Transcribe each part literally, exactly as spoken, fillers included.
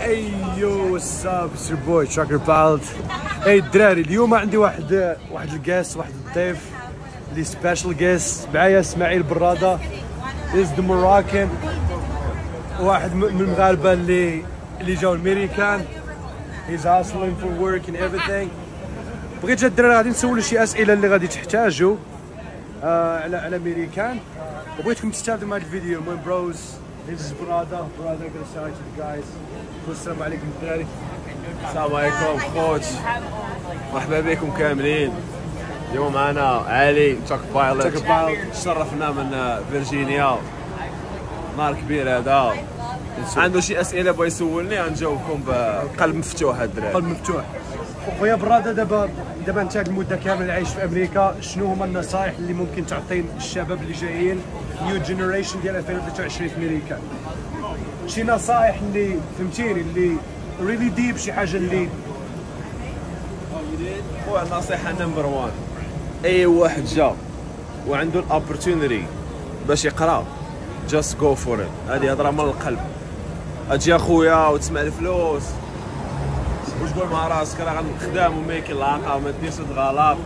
ايو واتساب اتس يور بوي تراكر بالد. اي الدراري اليوم عندي واحد واحد الجيست واحد الضيف اللي سبيشال جيست معايا اسماعيل براده از ذا موراكان واحد من المغاربه اللي اللي جاوا الميريكان هيز هاسلين فور ورك اند ايفريثينغ. بغيت جا الدراري غادي نسولو شي اسئله اللي غادي تحتاجوا آه على على ميريكان وبغيتكم تستافدوا من هذا الفيديو. المهم بروز this is براده براده gonna say to the guys. السلام عليكم الدراري. السلام عليكم خوت، مرحبا بكم كاملين. اليوم معنا علي تراك بايلوت، شرفنا من فيرجينيا، نهار كبير هذا. عنده شي اسئله بغا يسولني غنجاوبكم بقلب مفتوح. الدراري قلب مفتوح. خويا براده دابا دابا انت هذه المده كامله عايش في امريكا، شنو هما النصائح اللي ممكن تعطي الشباب اللي جايين نيو جينيريشن ديال ألفين وثلاثة وعشرين في امريكا؟ شي نصائح اللي فهمتيني اللي ريلي ديب، شي حاجه اللي خويا النصيحه نمبر واحد، اي واحد جا وعنده الابورتونيتي باش يقرا جاست جو فور ات. هذه هضره من القلب. اجي اخويا وتسمع الفلوس وتقول مع راسك راه غنخدم وميك العاقه وما ديرش هاد الغلط.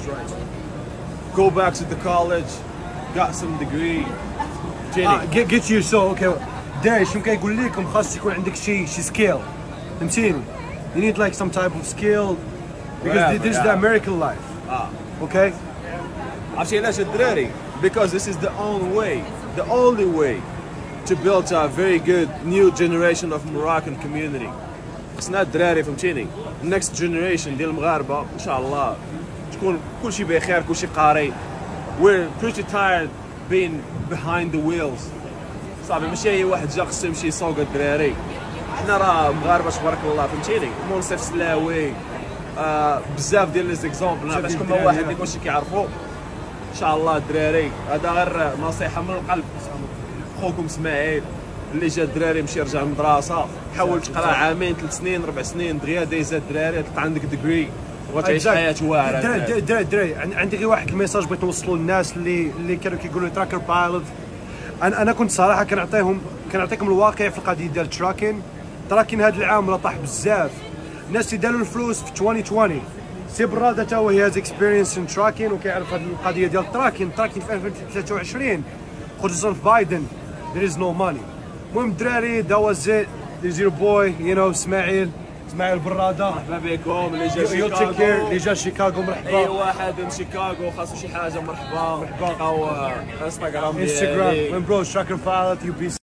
Go back to the college, got some degree. اه get you so اوكي. داي شنو كيقول لكم خاص يكون عندك شي شي سكيل، فهمتيني؟ You need like some type of skill because this is the American life. اه اوكي. عرفتي علاش الدراري؟ Because this is the only way, the only way to build a very good new generation of Moroccan community. خصنا الدراري فهمتيني next generation ديال المغاربه ان شاء الله تكون كلشي بخير، كلشي قاري. we're pretty tired being behind the wheels. صافي ماشي اي واحد جا خصو يمشي يسوق الدراري. حنا راه مغاربه تبارك الله فهمتيني، منصف سلاوي آه بزاف ديال لي زيكزامبل باش كل واحد اللي كلشي كيعرفو ان شاء الله. الدراري هذا غير نصيحه من القلب. خوكم اسماعيل اللي جا الدراري مشي رجع للمدرسه، حاول تقرا عامين ثلاث سنين ربع سنين دغيا دايزه الدراري تلقى عندك ديجري وغتعيش حياه واعره. الدراري الدراري الدراري عندي غير واحد الميساج بغيت نوصلو للناس اللي اللي كانوا كيقولوا لي تراكر بايلوت. انا انا كنت صراحه كنعطيهم كنعطيكم الواقع في القضيه ديال التراكين. تراكين هذا العام راه طاح بزاف. الناس اللي داروا الفلوس في ألفين وعشرين سي براده تا هو هي هاز اكسبيرينس ان تراكين وكيعرف هذه القضيه ديال التراكين. التراكين في ألفين وثلاثة وعشرين خصوصا في بايدن there is no money. المهم الدراري that was it. There's your boy you know اسماعيل اسماعيل براده. مرحبا بكم اللي جا شيكاغو. اللي جا شيكاغو مرحبا. اي واحد من شيكاغو خاصو شي حاجه مرحبا. مرحبا. او انستغرام ديالي انستغرام. من برو تراكر بايلوت يو بي